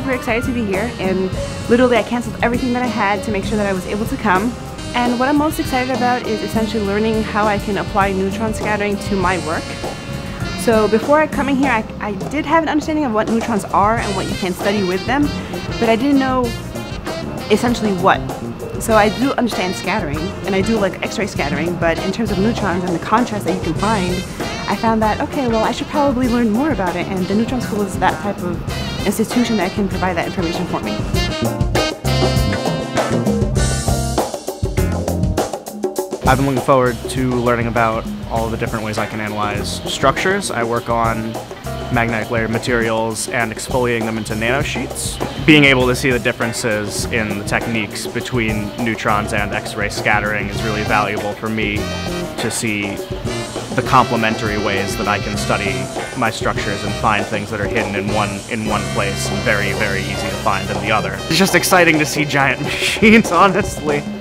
super excited to be here, and literally I canceled everything that I had to make sure that I was able to come. And what I'm most excited about is essentially learning how I can apply neutron scattering to my work. So before coming here, I did have an understanding of what neutrons are and what you can study with them, but I didn't know essentially what. So I do understand scattering, and I do like X-ray scattering, but in terms of neutrons and the contrast that you can find, I found that, okay, well, I should probably learn more about it, and the Neutron School is that type of institution that can provide that information for me. I've been looking forward to learning about all the different ways I can analyze structures. I work on magnetic layer materials and exfoliating them into nanosheets. Being able to see the differences in the techniques between neutrons and X-ray scattering is really valuable for me to see the complementary ways that I can study my structures and find things that are hidden in one place and very, very easy to find in the other. It's just exciting to see giant machines, honestly.